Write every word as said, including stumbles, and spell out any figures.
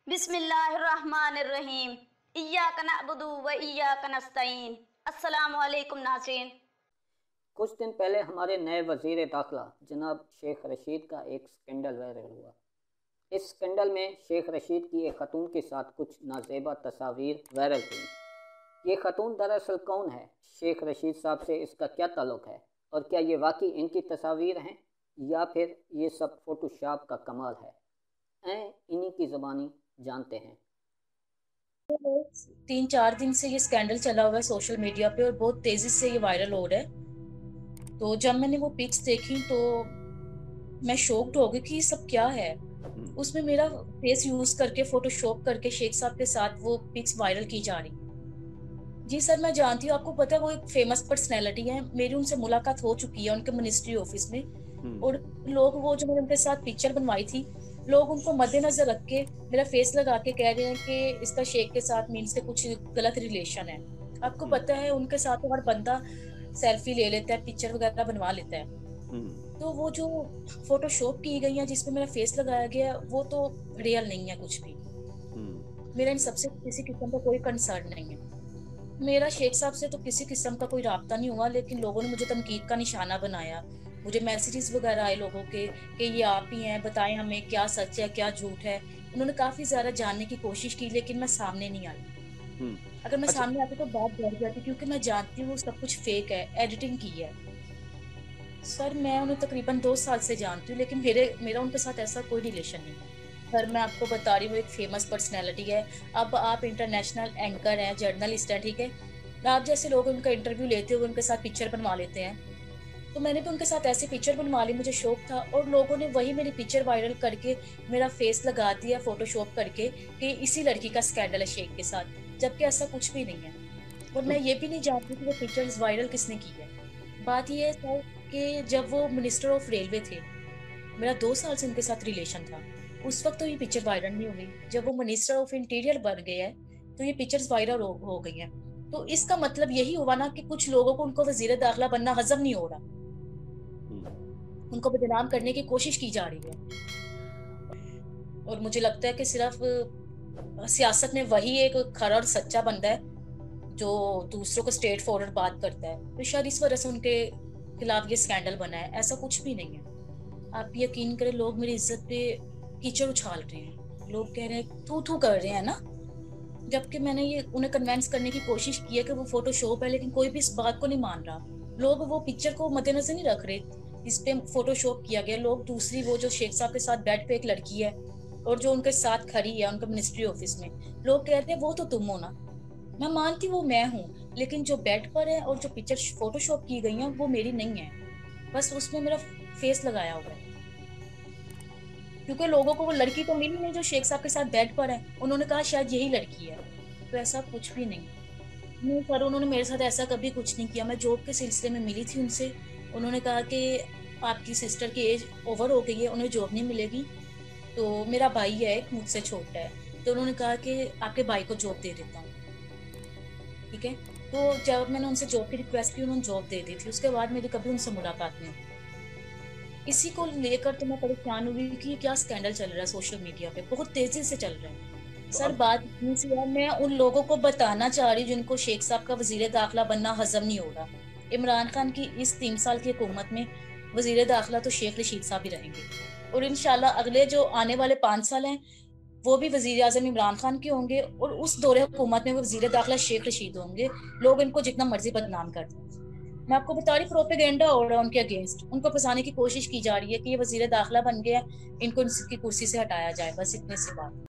बिस्मिल्लाहिर्रहमानिर्रहीम। इय्याका नअबुदु व इय्याका नस्तईन। अस्सलामु अलैकुम नाज़रीन। कुछ दिन पहले हमारे नए वज़ीर दाखिला जनाब शेख रशीद का एक स्कैंडल वायरल हुआ। इस स्कैंडल में शेख रशीद की एक खतून के साथ कुछ नाजेबा तस्वीर वायरल हुई। ये खतून दरअसल कौन है, शेख रशीद साहब से इसका क्या ताल्लुक़ है, और क्या ये वाकई इनकी तस्वीर हैं या फिर ये सब फ़ोटोशॉप का कमाल है, ऐं इन्हीं की ज़बानी जानते हैं। तीन चार दिन से ये स्कैंडल चला हुआ है सोशल मीडिया पे और बहुत तेजी से ये वायरल हो रहा है। तो जब मैंने वो पिक्स देखी तो मैं शॉक्ड हो गई कि ये सब क्या है। उसमें मेरा फेस यूज करके फोटोशॉप करके शेख साहब के साथ वो पिक्स वायरल की जा रही है। जी सर, मैं जानती हूँ, आपको पता है वो एक फेमस पर्सनैलिटी है। मेरी उनसे मुलाकात हो चुकी है उनके मिनिस्ट्री ऑफिस में। और लोग वो जो मैंने उनके साथ पिक्चर बनवाई थी, लोग उनको मद्देनजर रख के मेरा फेस लगा के कह रहे हैं कि इसका शेख के साथ मीन से कुछ गलत रिलेशन है। आपको पता है उनके साथ तो हर बंदा सेल्फी ले लेता है, पिक्चर वगैरह बनवा लेता है। तो वो जो फोटोशॉप की गई है जिसमें मेरा फेस लगाया गया, वो तो रियल नहीं है कुछ भी। मेरा इन सबसे किसी किस्म का कोई कंसर्न नहीं है। मेरा शेख साहब से तो किसी किस्म का कोई राब्ता नहीं हुआ, लेकिन लोगों ने मुझे तनकीद का निशाना बनाया। मुझे मैसेजेस वगैरह आए लोगों के कि ये आप ही हैं, बताएं हमें क्या सच है क्या झूठ है। उन्होंने काफी ज्यादा जानने की कोशिश की, लेकिन मैं सामने नहीं आई। अगर मैं अच्छा, सामने आती तो बात बढ़ जाती, क्योंकि मैं जानती हूँ सब कुछ फेक है, एडिटिंग की है। सर, मैं उन्हें तकरीबन दो साल से जानती हूँ, लेकिन मेरे मेरा उनके साथ ऐसा कोई रिलेशन नहीं है। सर, मैं आपको बता रही हूँ, एक फेमस पर्सनैलिटी है। अब आप इंटरनेशनल एंकर हैं, जर्नलिस्ट हैं, ठीक है। आप जैसे लोग उनका इंटरव्यू लेते हुए उनके साथ पिक्चर बनवा लेते हैं। तो मैंने भी उनके साथ ऐसे पिक्चर बनवा ली, मुझे शौक था, और लोगों ने वही मेरी पिक्चर वायरल करके मेरा फेस लगा दिया फोटोशॉप करके कि इसी लड़की का स्कैंडल है शेख के साथ, जबकि ऐसा कुछ भी नहीं है। और मैं ये भी नहीं जानती कि वो पिक्चर्स वायरल किसने की है। बात ये है सर कि जब वो मिनिस्टर ऑफ रेलवे थे, मेरा दो साल से उनके साथ रिलेशन था, उस वक्त तो ये पिक्चर वायरल नहीं हुई। जब वो मिनिस्टर ऑफ इंटीरियर बन गए हैं तो ये पिक्चर्स वायरल हो, हो गई हैं। तो इसका मतलब यही हुआ ना कि कुछ लोगों को उनको वजीर दाखिला बनना हजम नहीं हो रहा, उनको बदनाम करने की कोशिश की जा रही है। और मुझे लगता है कि सिर्फ सियासत में वही एक खरा और सच्चा बंदा है जो दूसरों को स्ट्रेट फॉरवर्ड बात करता है। तो शायद इस वजह से उनके खिलाफ ये स्कैंडल बना है, ऐसा कुछ भी नहीं है। आप यकीन करें, लोग मेरी इज्जत पे कीचड़ उछाल रहे हैं, लोग कह रहे हैं थू थू कर रहे हैं ना, जबकि मैंने ये उन्हें कन्विंस करने की कोशिश की है कि वो फोटोशॉप है, लेकिन कोई भी इस बात को नहीं मान रहा। लोग वो पिक्चर को मद्देनजर नहीं रख रहे, इस पे फोटोशॉप किया गया। लोग दूसरी, वो जो शेख साहब के साथ बेड पे एक लड़की है और जो उनके साथ खड़ी है उनके मिनिस्ट्री ऑफिस में, लोग कहते हैं वो तो तुम हो ना। मैं मानती वो मैं हूँ, लेकिन जो बेड पर है और जो पिक्चर फोटोशॉप की गई है वो मेरी नहीं है, बस उसमें मेरा फेस लगाया हुआ है। क्योंकि लोगों को वो लड़की तो मिली नहीं जो शेख साहब के साथ बेड पर है, उन्होंने कहा शायद यही लड़की है। तो ऐसा कुछ भी नहीं नहीं सर, उन्होंने मेरे साथ ऐसा कभी कुछ नहीं किया। मैं जॉब के सिलसिले में मिली थी उनसे, उन्होंने कहा कि आपकी सिस्टर की एज ओवर हो गई है, उन्हें जॉब नहीं मिलेगी। तो मेरा भाई है एक, मुझसे छोटा है, तो उन्होंने कहा कि आपके भाई को जॉब दे देता हूँ, ठीक है। तो जब मैंने उनसे जॉब की रिक्वेस्ट की, उन्होंने जॉब दे दी थी। उसके बाद मेरी कभी उनसे मुलाकात नहीं हुई। इसी को लेकर तो मैं परेशान हुई कि क्या स्कैंडल चल रहा है सोशल मीडिया पे, बहुत तेजी से चल रहा है। तो सर, अब बात इतनी सी है, मैं उन लोगों को बताना चाह रही हूँ जिनको शेख साहब का वजीर दाखिला बनना हजम नहीं हो रहा। इमरान खान की इस तीन साल की हुकूमत में वजीर दाखिला तो शेख रशीद साहब ही रहेंगे, और इंशाल्लाह अगले जो आने वाले पांच साल हैं वो भी वजीर आजम इमरान खान के होंगे, और उस दौरे हुकूमत में वजीर दाखिला शेख रशीद होंगे। लोग इनको जितना मर्जी बदनाम कर दें, मैं आपको बता रही, प्रोपेगेंडा हो रहा है उनके अगेंस्ट, उनको फंसाने की कोशिश की जा रही है कि ये वजीर दाखिला बन गया, इनको इनकी कुर्सी से हटाया जाए, बस इतनी सी बात।